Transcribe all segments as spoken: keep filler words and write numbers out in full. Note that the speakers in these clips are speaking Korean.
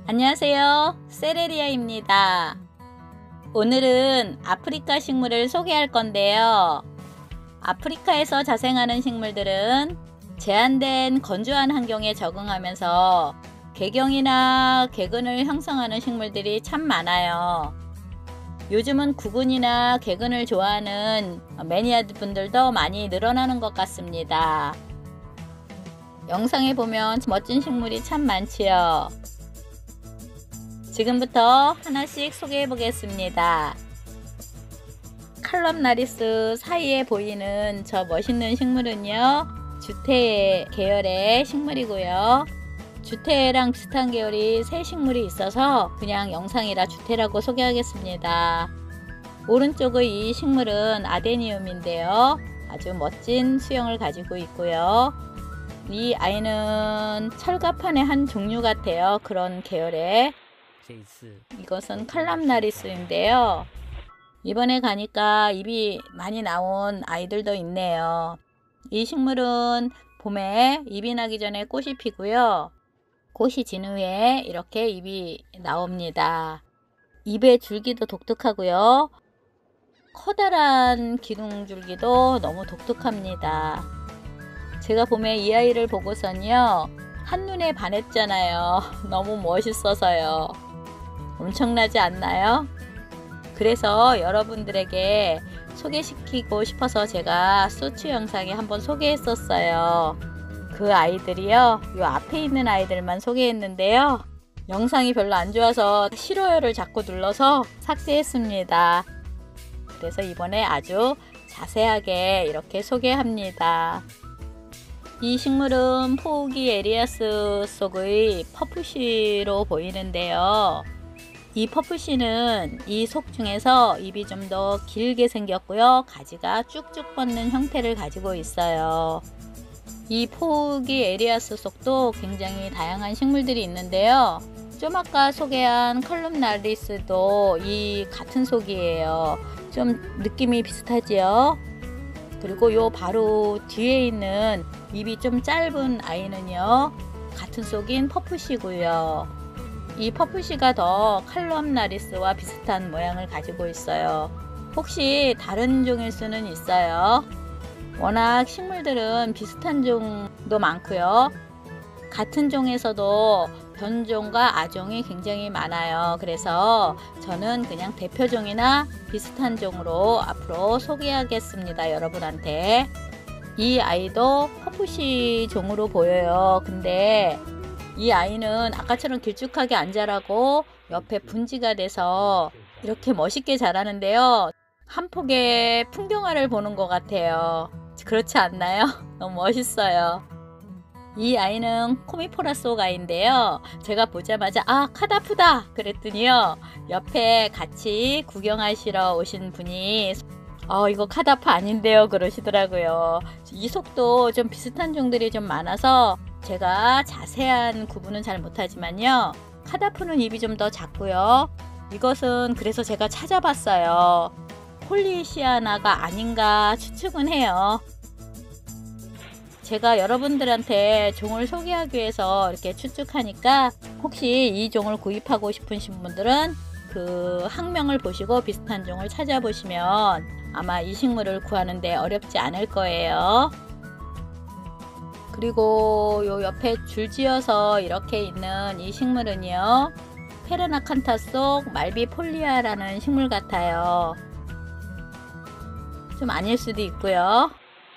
안녕하세요, 세레리아입니다. 오늘은 아프리카 식물을 소개할 건데요. 아프리카에서 자생하는 식물들은 제한된 건조한 환경에 적응하면서 궤경이나 궤근을 형성하는 식물들이 참 많아요. 요즘은 구근이나 궤근을 좋아하는 매니아드 분들도 많이 늘어나는 것 같습니다. 영상에 보면 멋진 식물이 참 많지요. 지금부터 하나씩 소개해 보겠습니다. 칼럼나리스 사이에 보이는 저 멋있는 식물은요, 주테 계열의 식물이고요. 주테랑 비슷한 계열이 새 식물이 있어서 그냥 영상이라 주테라고 소개하겠습니다. 오른쪽의 이 식물은 아데니움인데요, 아주 멋진 수영을 가지고 있고요. 이 아이는 철갑판의 한 종류 같아요. 그런 계열의. 이것은 칼럼나리스인데요. 이번에 가니까 잎이 많이 나온 아이들도 있네요. 이 식물은 봄에 잎이 나기 전에 꽃이 피고요. 꽃이 진 후에 이렇게 잎이 나옵니다. 잎의 줄기도 독특하고요. 커다란 기둥줄기도 너무 독특합니다. 제가 봄에 이 아이를 보고선요, 한눈에 반했잖아요. 너무 멋있어서요. 엄청나지 않나요? 그래서 여러분들에게 소개시키고 싶어서 제가 쇼츠 영상에 한번 소개했었어요. 그 아이들이요, 요 앞에 있는 아이들만 소개했는데요, 영상이 별로 안 좋아서 싫어요를 자꾸 눌러서 삭제했습니다. 그래서 이번에 아주 자세하게 이렇게 소개합니다. 이 식물은 포우기 에리아스 속의 퍼프시로 보이는데요. 이 퍼프시는 이 속 중에서 잎이 좀 더 길게 생겼고요. 가지가 쭉쭉 뻗는 형태를 가지고 있어요. 이 포우기 에리아스 속도 굉장히 다양한 식물들이 있는데요. 좀 아까 소개한 칼럼나리스도 이 같은 속이에요. 좀 느낌이 비슷하지요? 그리고 요 바로 뒤에 있는 잎이 좀 짧은 아이는요, 같은 속인 퍼프시고요. 이 퍼프시가 더 칼럼나리스와 비슷한 모양을 가지고 있어요. 혹시 다른 종일 수는 있어요. 워낙 식물들은 비슷한 종도 많고요. 같은 종에서도 변종과 아종이 굉장히 많아요. 그래서 저는 그냥 대표종이나 비슷한 종으로 앞으로 소개하겠습니다, 여러분한테. 이 아이도 퍼프시 종으로 보여요. 근데 이 아이는 아까처럼 길쭉하게 안 자라고 옆에 분지가 돼서 이렇게 멋있게 자라는데요, 한 폭의 풍경화를 보는 것 같아요. 그렇지 않나요? 너무 멋있어요. 이 아이는 코미포라스 아이인데요, 제가 보자마자 아, 카다프다 그랬더니요, 옆에 같이 구경하시러 오신 분이 어 이거 카다프 아닌데요 그러시더라고요. 이 속도 좀 비슷한 종들이 좀 많아서 제가 자세한 구분은 잘 못하지만요, 카다프는 잎이 좀 더 작고요. 이것은 그래서 제가 찾아봤어요. 폴리시아나가 아닌가 추측은 해요. 제가 여러분들한테 종을 소개하기 위해서 이렇게 추측하니까 혹시 이 종을 구입하고 싶으신 분들은 그 학명을 보시고 비슷한 종을 찾아보시면 아마 이 식물을 구하는데 어렵지 않을 거예요. 그리고 요 옆에 줄지어서 이렇게 있는 이 식물은요, 페르나칸타 속 말비폴리아라는 식물 같아요. 좀 아닐 수도 있고요.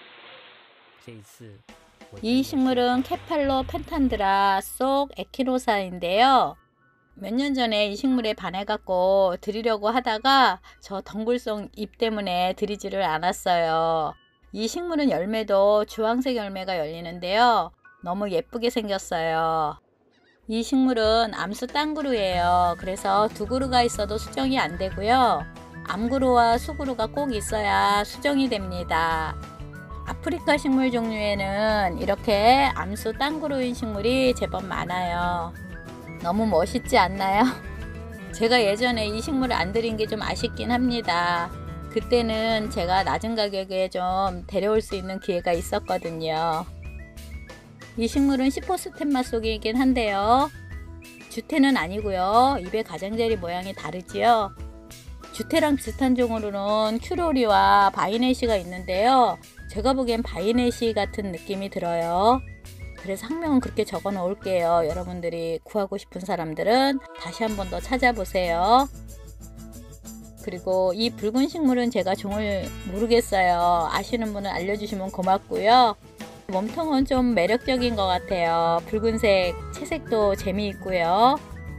이 식물은 케팔로 펜탄드라 속 에키노사인데요. 몇 년 전에 이 식물에 반해갖고 드리려고 하다가 저 덩굴성 잎 때문에 드리지를 않았어요. 이 식물은 열매도 주황색 열매가 열리는데요, 너무 예쁘게 생겼어요. 이 식물은 암수 땅구루예요. 그래서 두 그루가 있어도 수정이 안 되고요, 암구루와 수구루가 꼭 있어야 수정이 됩니다. 아프리카 식물 종류에는 이렇게 암수 땅구루인 식물이 제법 많아요. 너무 멋있지 않나요? 제가 예전에 이 식물을 안 드린 게 좀 아쉽긴 합니다. 그때는 제가 낮은 가격에 좀 데려올 수 있는 기회가 있었거든요. 이 식물은 시포스템마 속이긴 한데요, 주태는 아니고요. 잎의 가장자리 모양이 다르지요. 주태랑 비슷한 종으로는 큐로리와 바이네시가 있는데요. 제가 보기엔 바이네시 같은 느낌이 들어요. 그래서 학명은 그렇게 적어 놓을게요. 여러분들이 구하고 싶은 사람들은 다시 한 번 더 찾아보세요. 그리고 이 붉은 식물은 제가 종을 모르겠어요. 아시는 분은 알려주시면 고맙고요. 몸통은 좀 매력적인 것 같아요. 붉은색, 채색도 재미있고요.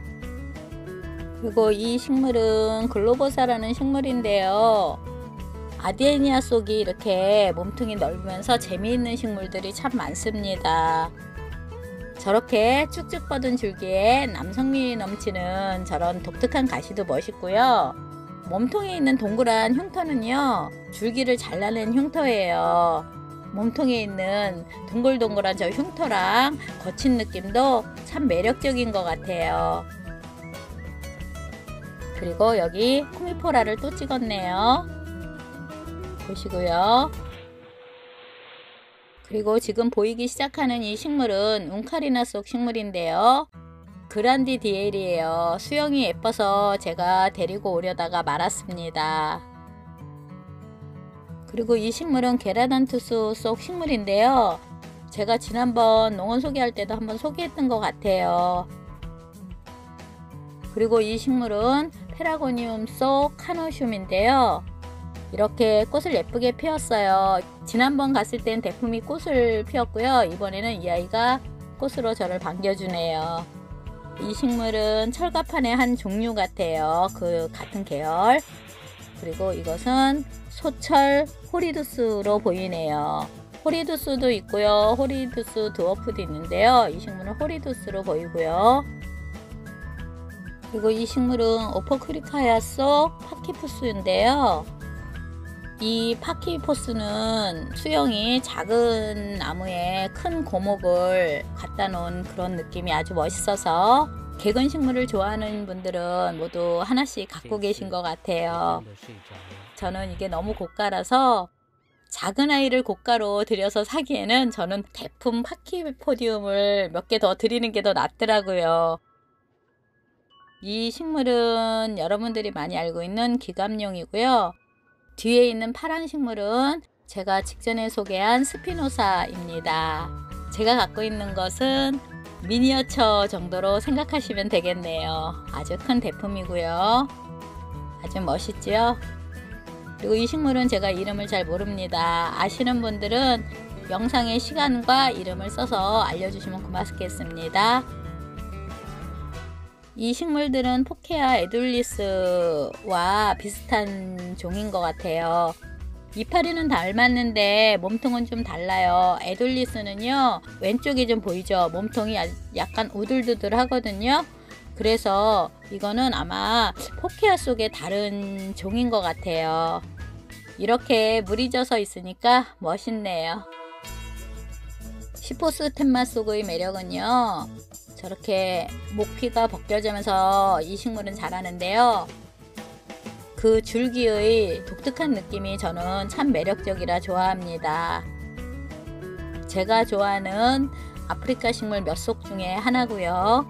그리고 이 식물은 글로보사라는 식물인데요. 아디에니아 속이 이렇게 몸통이 넓으면서 재미있는 식물들이 참 많습니다. 저렇게 쭉쭉 뻗은 줄기에 남성미 넘치는 저런 독특한 가시도 멋있고요. 몸통에 있는 동그란 흉터는요, 줄기를 잘라낸 흉터예요. 몸통에 있는 동글동글한 저 흉터랑 거친 느낌도 참 매력적인 것 같아요. 그리고 여기 코미포라를 또 찍었네요. 보시고요. 그리고 지금 보이기 시작하는 이 식물은 웅카리나 속 식물인데요. 그란디디엘이에요. 수영이 예뻐서 제가 데리고 오려다가 말았습니다. 그리고 이 식물은 게라단투스 속 식물인데요. 제가 지난번 농원 소개할 때도 한번 소개했던 것 같아요. 그리고 이 식물은 페라고니움 속 카노슘인데요. 이렇게 꽃을 예쁘게 피웠어요. 지난번 갔을 땐 대품이 꽃을 피웠고요. 이번에는 이 아이가 꽃으로 저를 반겨주네요. 이 식물은 철갑판의 한 종류 같아요. 그 같은 계열. 그리고 이것은 소철 호리두스로 보이네요. 호리두스도 있고요. 호리두스 드워프도 있는데요. 이 식물은 호리두스로 보이고요. 그리고 이 식물은 오퍼크리카야 속 파키푸스인데요. 이 파키포스는 수영이 작은 나무에 큰 고목을 갖다 놓은 그런 느낌이 아주 멋있어서 개근 식물을 좋아하는 분들은 모두 하나씩 갖고 계신 것 같아요. 저는 이게 너무 고가라서 작은 아이를 고가로 들여서 사기에는 저는 대품 파키포디움을 몇 개 더 드리는 게 더 낫더라고요. 이 식물은 여러분들이 많이 알고 있는 기감용이고요. 뒤에 있는 파란 식물은 제가 직전에 소개한 스피노사입니다. 제가 갖고 있는 것은 미니어처 정도로 생각하시면 되겠네요. 아주 큰 대품이고요. 아주 멋있죠? 그리고 이 식물은 제가 이름을 잘 모릅니다. 아시는 분들은 영상에 시간과 이름을 써서 알려주시면 고맙겠습니다. 이 식물들은 포케아 에둘리스와 비슷한 종인 것 같아요. 이파리는 닮았는데 몸통은 좀 달라요. 에둘리스는요, 왼쪽이 좀 보이죠? 몸통이 약간 우들두들 하거든요. 그래서 이거는 아마 포케아 속의 다른 종인 것 같아요. 이렇게 물이 져서 있으니까 멋있네요. 시포스템마 속의 매력은요, 저렇게 목피가 벗겨지면서 이 식물은 자라는데요. 그 줄기의 독특한 느낌이 저는 참 매력적이라 좋아합니다. 제가 좋아하는 아프리카 식물 몇 속 중에 하나고요.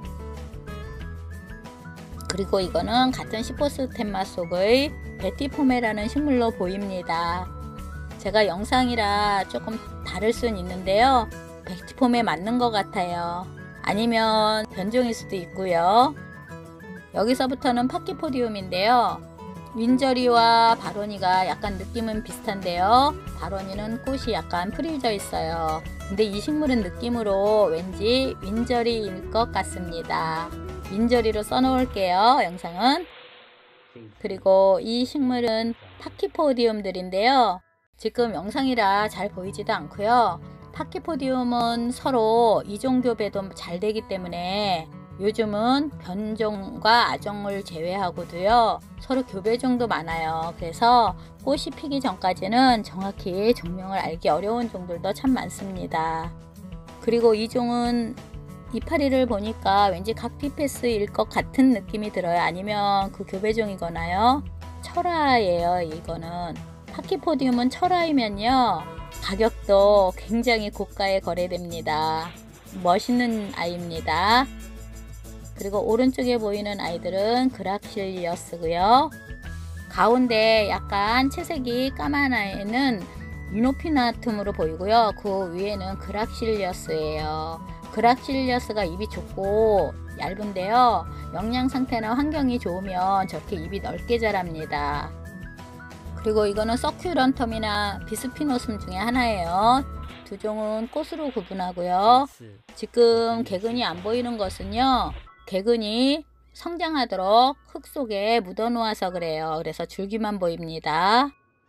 그리고 이거는 같은 시포스템마 속의 베티포메라는 식물로 보입니다. 제가 영상이라 조금 다를 수는 있는데요. 베티폼에 맞는 것 같아요. 아니면 변종일 수도 있고요. 여기서부터는 파키포디움인데요. 윈저리와 바로니가 약간 느낌은 비슷한데요. 바로니는 꽃이 약간 프리져 있어요. 근데 이 식물은 느낌으로 왠지 윈저리일 것 같습니다. 윈저리로 써놓을게요. 영상은. 그리고 이 식물은 파키포디움들인데요. 지금 영상이라 잘 보이지도 않고요. 파키포디움은 서로 이종교배도 잘 되기 때문에 요즘은 변종과 아종을 제외하고도요, 서로 교배종도 많아요. 그래서 꽃이 피기 전까지는 정확히 종명을 알기 어려운 종들도 참 많습니다. 그리고 이 종은 이파리를 보니까 왠지 각티페스일 것 같은 느낌이 들어요. 아니면 그 교배종이거나요. 철화예요. 이거는 파키포디움은 철화이면요, 가격도 굉장히 고가에 거래됩니다. 멋있는 아이입니다. 그리고 오른쪽에 보이는 아이들은 그락실리어스고요. 가운데 약간 채색이 까만 아이는 유노피나툼으로 보이고요. 그 위에는 그락실리어스예요. 그락실리어스가 입이 좁고 얇은데요. 영양 상태나 환경이 좋으면 저렇게 입이 넓게 자랍니다. 그리고 이거는 서큘런텀이나 비스피노숨 중에 하나예요. 두 종은 꽃으로 구분하고요. 지금 개근이 안 보이는 것은요, 개근이 성장하도록 흙 속에 묻어 놓아서 그래요. 그래서 줄기만 보입니다.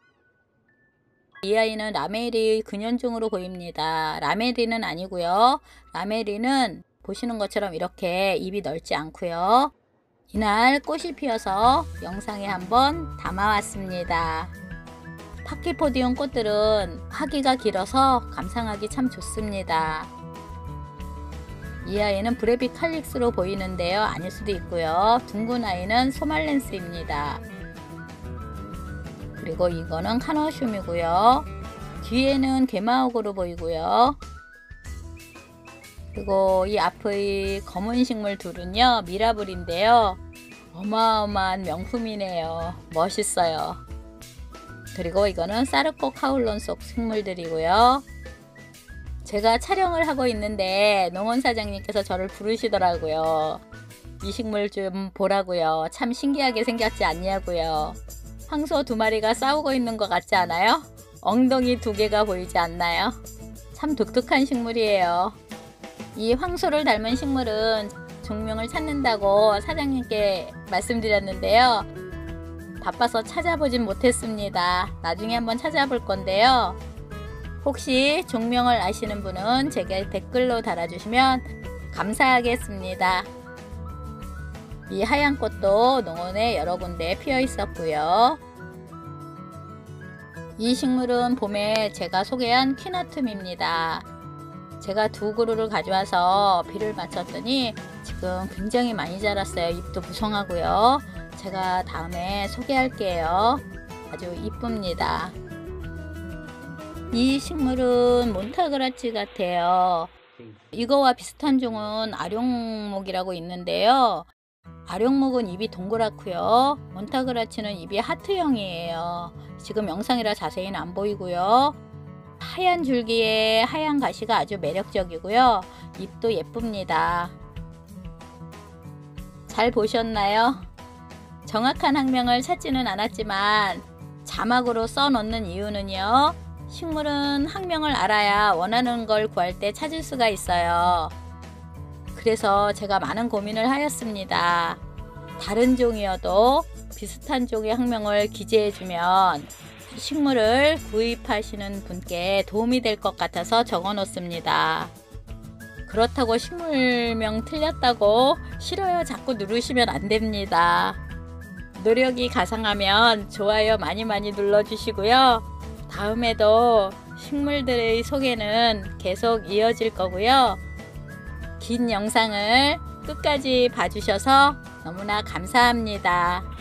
이 아이는 라메리 근연종으로 보입니다. 라메리는 아니고요. 라메리는 보시는 것처럼 이렇게 입이 넓지 않고요. 이날 꽃이 피어서 영상에 한번 담아왔습니다. 파키포디움 꽃들은 화기가 길어서 감상하기 참 좋습니다. 이 아이는 브레비 칼릭스로 보이는데요. 아닐 수도 있고요. 둥근 아이는 소말렌스입니다. 그리고 이거는 카너슘이고요. 뒤에는 게마옥으로 보이고요. 그리고 이 앞의 검은 식물 둘은요, 미라블인데요. 어마어마한 명품이네요. 멋있어요. 그리고 이거는 사르코 카울론 속 식물들이고요. 제가 촬영을 하고 있는데 농원 사장님께서 저를 부르시더라고요. 이 식물 좀 보라고요. 참 신기하게 생겼지 않냐고요. 황소 두 마리가 싸우고 있는 것 같지 않아요? 엉덩이 두 개가 보이지 않나요? 참 독특한 식물이에요. 이 황소를 닮은 식물은 종명을 찾는다고 사장님께 말씀드렸는데요. 바빠서 찾아보진 못했습니다. 나중에 한번 찾아볼 건데요. 혹시 종명을 아시는 분은 제게 댓글로 달아주시면 감사하겠습니다. 이 하얀 꽃도 농원에 여러 군데 피어 있었고요. 이 식물은 봄에 제가 소개한 퀴나툼입니다. 제가 두 그루를 가져와서 비를 맞췄더니 지금 굉장히 많이 자랐어요. 잎도 부성하고요. 제가 다음에 소개할게요. 아주 이쁩니다. 이 식물은 몬타그라치 같아요. 이거와 비슷한 종은 아룡목이라고 있는데요. 아룡목은 입이 동그랗고요. 몬타그라치는 입이 하트형이에요. 지금 영상이라 자세히는 안 보이고요. 하얀 줄기에 하얀 가시가 아주 매력적이고요. 잎도 예쁩니다. 잘 보셨나요? 정확한 학명을 찾지는 않았지만 자막으로 써 놓는 이유는요. 식물은 학명을 알아야 원하는 걸 구할 때 찾을 수가 있어요. 그래서 제가 많은 고민을 하였습니다. 다른 종이어도 비슷한 종의 학명을 기재해주면 식물을 구입하시는 분께 도움이 될 것 같아서 적어 놓습니다. 그렇다고 식물명 틀렸다고 싫어요 자꾸 누르시면 안 됩니다. 노력이 가상하면 좋아요 많이 많이 눌러주시고요. 다음에도 식물들의 소개는 계속 이어질 거고요. 긴 영상을 끝까지 봐주셔서 너무나 감사합니다.